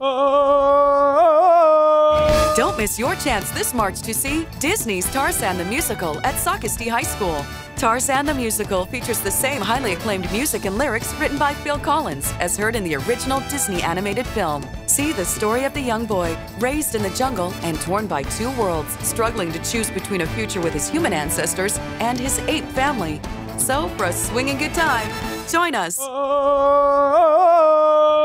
Don't miss your chance this March to see Disney's Tarzan the Musical at Socastee High School. Tarzan the Musical features the same highly acclaimed music and lyrics written by Phil Collins as heard in the original Disney animated film. See the story of the young boy raised in the jungle and torn by two worlds, struggling to choose between a future with his human ancestors and his ape family. So, for a swinging good time, join us!